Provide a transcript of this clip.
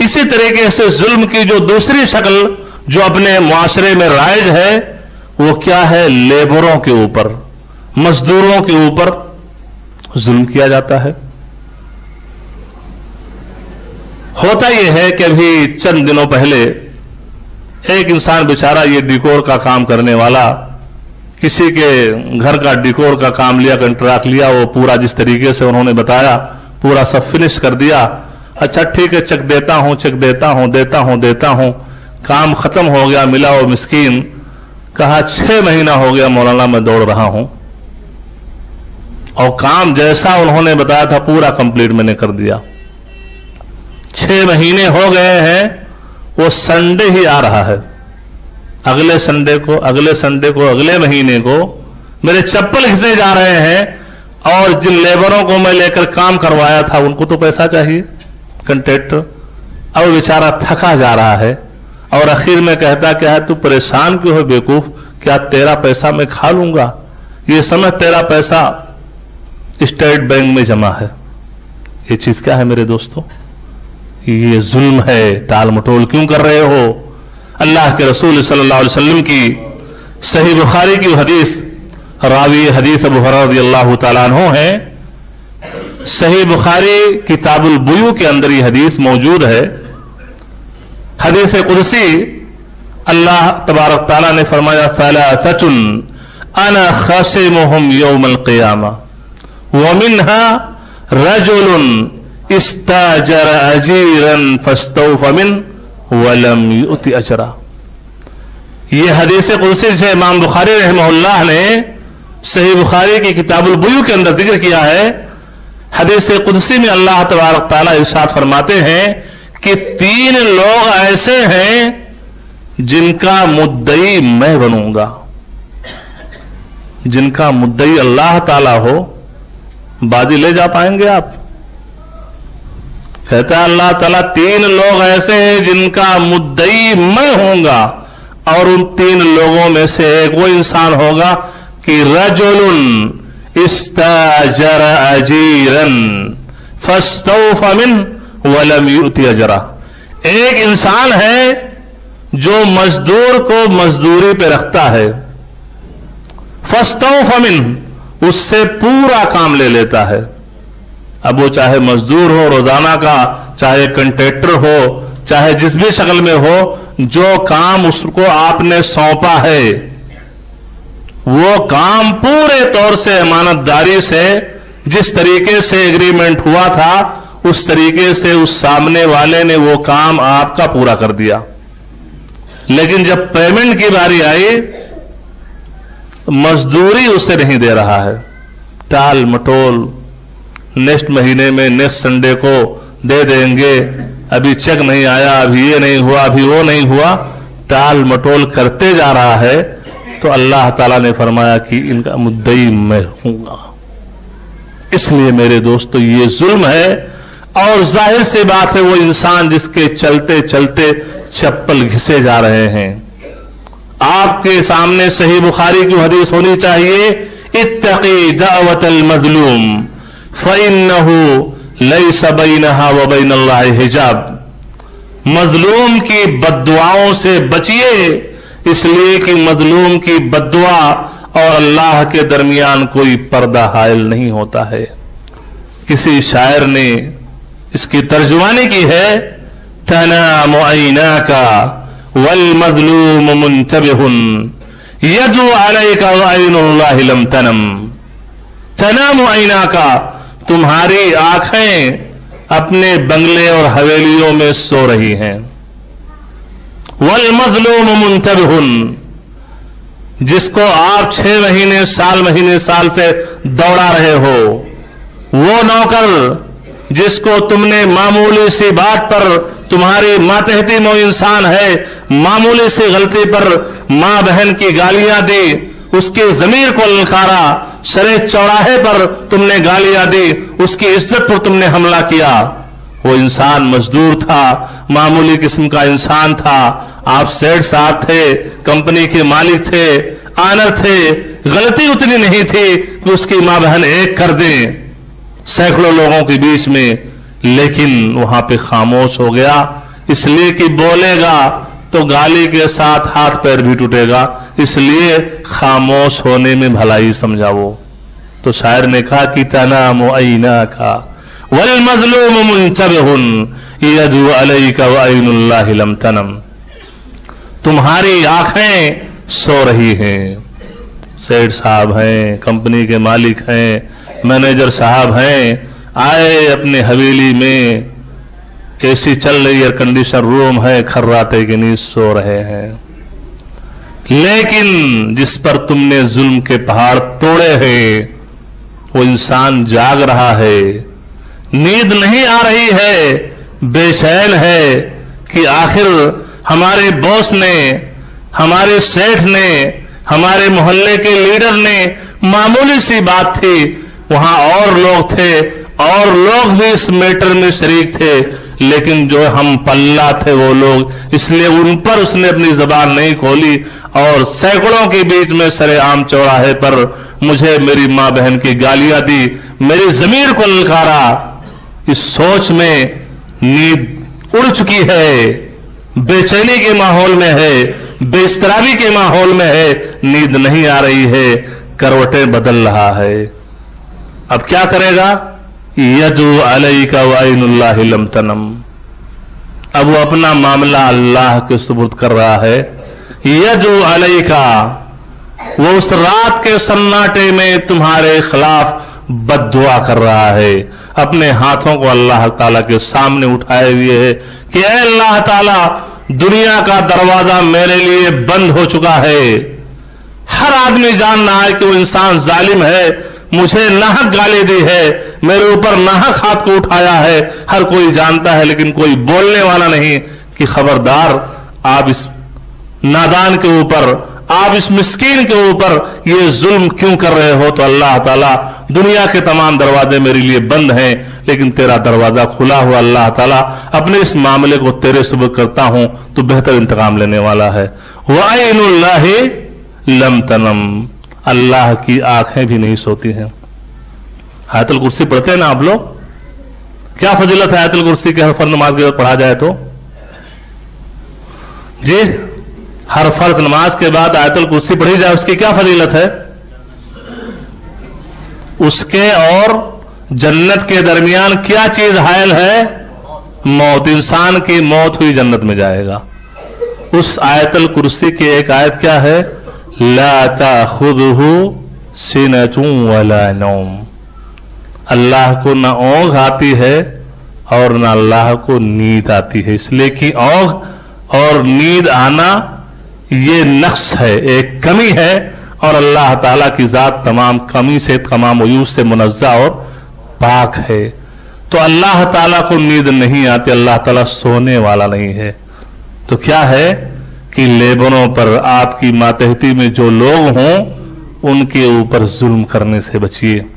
इसी तरीके से जुल्म की जो दूसरी शक्ल जो अपने मुआशरे में राइज है वो क्या है, लेबरों के ऊपर, मजदूरों के ऊपर जुल्म किया जाता है। होता यह है कि अभी चंद दिनों पहले एक इंसान बेचारा ये डिकोर का काम करने वाला किसी के घर का डिकोर का काम लिया, कंट्रैक्ट लिया, वो पूरा जिस तरीके से उन्होंने बताया पूरा सब फिनिश कर दिया। अच्छा ठीक है, चेक देता हूं, चेक देता हूं, देता हूं, काम खत्म हो गया, मिला वो मिस्कीन, कहा 6 महीना हो गया मौलाना मैं दौड़ रहा हूं और काम जैसा उन्होंने बताया था पूरा कंप्लीट मैंने कर दिया। 6 महीने हो गए हैं, वो संडे ही आ रहा है, अगले संडे को, अगले संडे को, अगले महीने को मेरे चप्पल घिसने जा रहे हैं और जिन लेबरों को मैं लेकर काम करवाया था उनको तो पैसा चाहिए, कंट्रैक्टर, अब बेचारा थका जा रहा है और आखिर में कहता क्या है, तू परेशान क्यों है बेवकूफ, क्या तेरा पैसा मैं खा लूंगा, ये समझ तेरा पैसा स्टेट बैंक में जमा है। ये चीज क्या है मेरे दोस्तों, ये जुल्म है। टाल मटोल क्यों कर रहे हो? अल्लाह के रसूल सल्लल्लाहु अलैहि वसल्लम की सही बुखारी की हदीस, रावी हदीस अबू हुरैरा रज़ियल्लाहु तआला अन्हु है, सही बुखारी किताबुल बुयू के अंदर ये हदीस मौजूद है। हदीस कुदसी अल्लाह तबारक तआला ने फरमाया, सलासतुन अना खासिमुहुम यौमल क़ियामा व मिन्हा रजुलुन इस्ताजर अजीरन फस्तौफ़ा मिन्हु वलम युति अजरा। यह हदीस कुदसी से इमाम बुखारी रहमहुल्लाह ने सही बुखारी की किताबुल बुयू के अंदर जिक्र किया है। हदीस कुदसी में अल्लाह तबारक तआला इरशाद फरमाते हैं कि 3 लोग ऐसे हैं जिनका मुद्दई मैं बनूंगा, जिनका मुद्दई अल्लाह ताला हो, बाजी ले जा पाएंगे आप? कहता है अल्लाह ताला 3 लोग ऐसे हैं जिनका मुद्दई मैं होऊंगा और उन 3 लोगों में से एक वो इंसान होगा कि रजुलुन इस्ताजर अजीरन फस्तौफ़ा मिन्हु वलम युति अजरा। एक इंसान है जो मजदूर को मजदूरी पे रखता है, फस्तौफ़ा मिन्हु उससे पूरा काम ले लेता है। अब वो चाहे मजदूर हो रोजाना का, चाहे कंट्रैक्टर हो, चाहे जिस भी शक्ल में हो, जो काम उसको आपने सौंपा है वो काम पूरे तौर से अमानतदारी से जिस तरीके से एग्रीमेंट हुआ था उस तरीके से उस सामने वाले ने वो काम आपका पूरा कर दिया। लेकिन जब पेमेंट की बारी आई मजदूरी उसे नहीं दे रहा है, टाल मटोल, नेक्स्ट महीने में नेक्स्ट संडे को दे देंगे, अभी चेक नहीं आया, अभी ये नहीं हुआ, अभी वो नहीं हुआ, टाल मटोल करते जा रहा है। तो अल्लाह ताला ने फरमाया कि इनका मुद्दई मैं हूंगा। इसलिए मेरे दोस्तों ये जुल्म है और जाहिर सी बात है वो इंसान जिसके चलते चलते चप्पल घिसे जा रहे हैं। आपके सामने सही बुखारी की हदीस होनी चाहिए, इत्तकी दावतल मज़लूम फ़इन्नहु लैसा बैनहा व बैनल्लाहि हिजाब। मजलूम की बद्दुआओं से बचिए, इसलिए कि मजलूम की बद्दुआ और अल्लाह के दरमियान कोई पर्दा हायल नहीं होता है। किसी शायर ने इसकी तर्जुमानी की है, तनामु ऐनाका वल मज़लूम मुंतबिहुन यदु अलैका व ऐनुल्लाहि लम तनम। तनामु ऐनाका, तुम्हारी आंखें अपने बंगले और हवेलियों में सो रही हैं। वल मज़लूम मुंतबिहुन, जिसको आप 6 महीने साल से दौड़ा रहे हो, वो नौकर जिसको तुमने मामूली सी बात पर, तुम्हारी मातहती वो इंसान है, मामूली सी गलती पर मां बहन की गालियां दी, उसकी जमीर को ललकारा, सरे चौराहे पर तुमने गालियां दी, उसकी इज्जत पर तुमने हमला किया। वो इंसान मजदूर था, मामूली किस्म का इंसान था, आप सेठ साहब थे, कंपनी के मालिक थे, आनर थे, गलती उतनी नहीं थी कि उसकी मां बहन एक कर दें सैकड़ों लोगों के बीच में, लेकिन वहां पे खामोश हो गया। इसलिए कि बोलेगा तो गाली के साथ हाथ पैर भी टूटेगा, इसलिए खामोश होने में भलाई समझाओ। तो शायर ने कहा कि तनामु ऐनाका वल मज़लूम मुंतबिहुन यदु अलैका व ऐनुल्लाहि लम तनम। तुम्हारी आंखें सो रही हैं। सेठ साहब हैं, कंपनी के मालिक हैं, मैनेजर साहब हैं, आए अपने हवेली में, एसी चल रही, एयर कंडीशन रूम है, खर्राटे की नींद सो रहे हैं। लेकिन जिस पर तुमने जुल्म के पहाड़ तोड़े हैं वो इंसान जाग रहा है, नींद नहीं आ रही है, बेचैन है कि आखिर हमारे बॉस ने, हमारे सेठ ने, हमारे मोहल्ले के लीडर ने, मामूली सी बात थी, वहां और लोग थे और लोग भी इस मैटर में शरीक थे, लेकिन जो हम पल्ला थे वो लोग, इसलिए उन पर उसने अपनी जबान नहीं खोली और सैकड़ों के बीच में सरेआम चौराहे पर मुझे मेरी मां बहन की गालियां दी, मेरी जमीर को ललकारा। इस सोच में नींद उड़ चुकी है, बेचैनी के माहौल में है, बेस्तराबी के माहौल में है, नींद नहीं आ रही है, करवटें बदल रहा है। अब क्या करेगा? यदु अलैका व ऐनुल्लाहि लम तनम। अब वो अपना मामला अल्लाह के सुपुर्द कर रहा है। यदु अलैका, वो उस रात के सन्नाटे में तुम्हारे खिलाफ बद्दुआ कर रहा है, अपने हाथों को अल्लाह ताला के सामने उठाए हुए है कि ऐ अल्लाह ताला, दुनिया का दरवाजा मेरे लिए बंद हो चुका है। हर आदमी जान रहा है कि वो इंसान जालिम है, मुझे नाहक गाली दी है, मेरे ऊपर नाहक हाथ को उठाया है, हर कोई जानता है, लेकिन कोई बोलने वाला नहीं कि खबरदार, आप इस नादान के ऊपर, आप इस मिस्कीन के ऊपर ये जुल्म क्यों कर रहे हो? तो अल्लाह ताला, दुनिया के तमाम दरवाजे मेरे लिए बंद हैं, लेकिन तेरा दरवाजा खुला हुआ, अल्लाह ताला अपने इस मामले को तेरे सुबह करता हूं, तो बेहतर इंतकाम लेने वाला है। व ऐनुल्लाहि लम तनम, अल्लाह की आंखें भी नहीं सोती हैं। आयतुल कुर्सी पढ़ते हैं ना आप लोग? क्या फजीलत है आयतुल कुर्सी के हर फर्ज नमाज के बाद पढ़ा जाए तो? जी, हर फर्ज नमाज के बाद आयतुल कुर्सी पढ़ी जाए, उसकी क्या फजीलत है? उसके और जन्नत के दरमियान क्या चीज हायल है? मौत। इंसान की मौत हुई जन्नत में जाएगा। उस आयतुल कुर्सी की एक आयत क्या है? ला ताखुदहु सिनतुन वला नौम। अल्लाह को न ऊंघ आती है और न अल्लाह को नींद आती है, इसलिए कि ऊंघ और नींद आना ये नक्स है, एक कमी है, और अल्लाह ताला की जात तमाम कमी से, तमाम उयूब से मुनज़्ज़ा और पाक है। तो अल्लाह ताला को नींद नहीं आती, अल्लाह ताला सोने वाला नहीं है। तो क्या है कि लेबरों पर, आपकी मातहती में जो लोग हों, उनके ऊपर जुल्म करने से बचिए।